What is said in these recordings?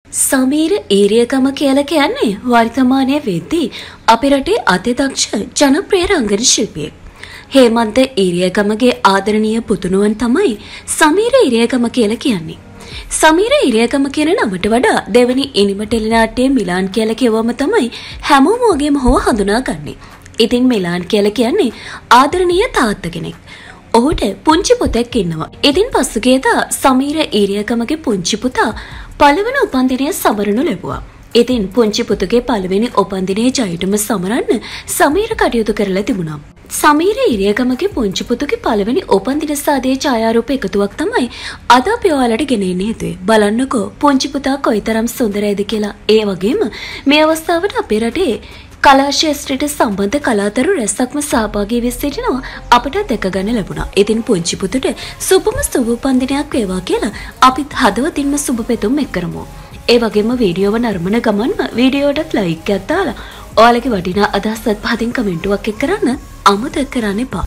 සමීර ඊරියකම කියලා කියන්නේ වර්තමානයේ වෙද්දී අපේ රටේ අතිදක්ෂ ජනප්‍රිය රංගන ශිල්පියෙක්. හේමන්ත ඊරියකමගේ ආදරණීය පුතුණුවන් තමයි සමීර ඊරියකම කියලා කියන්නේ. සමීර ඊරියකම කියන නමට වඩා දෙවනි ඉනිම ටෙලිනාට්‍යයේ මිලාන් කියලා කියවම තමයි හැමෝම වගේම හොව හඳුනාගන්නේ. ඉතින් මිලාන් කියලා කියන්නේ ආදරණීය තාත්තා කෙනෙක්. ඔහුට පුංචි පුතෙක් ඉන්නවා. ඉතින් පසුගියදා සමීර ඊරියකමගේ පුංචි පුතා පළවෙනි උපන්දිනය සමරනු ලැබුවා. ඉතින් පුංචි පුතුගේ පළවෙනි උපන්දිනයේ ජයටම සමරන්න සමීර කටයුතු කරලා තිබුණා. සමීර ඊරියකමගේ පුංචි පුතුගේ පළවෙනි උපන්දින සාදයේ ඡායාරූප එකතුවක් තමයි අද අපි ඔයාලට ගෙනෙන්න හිතුවේ. බලන්නකෝ පුංචි පුතා කොයිතරම් සුන්දරයිද කියලා. ඒ වගේම මේ අවස්ථාවට අපේ රටේ කලා ශාස්ත්‍රයට සම්බන්ධ කලාතරු රැසක්ම සහභාගී වෙ සිටිනවා අපිට දැක ගන්න ලැබුණා. ඉතින් පුංචි පුතුට සුබම සුබ උපන්දිනයක් වේවා කියලා අපිත් හදවතින්ම සුබ පැතුම් එක් කරමු. ඒ වගේම වීඩියෝව නරඹන ගමන්ම වීඩියෝවට ලයික් එකක් දාලා ඔයාලගේ වටිනා අදහස් පහදින් කමෙන්ටුවක් එක් කරන්න අමතක කරන්න එපා.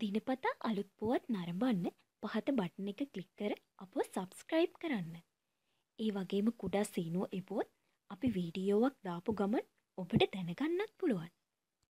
දිනපතා අලුත් පුවත් නරඹන්න පහත බටන් එක ක්ලික් කර අපව සබස්ක්‍රයිබ් කරන්න. ඒ වගේම කුඩා සීනුව එපුවොත් අපි වීඩියෝවක් දාපු ගමන් ඔබට දැනගන්නත් පුළුවන්.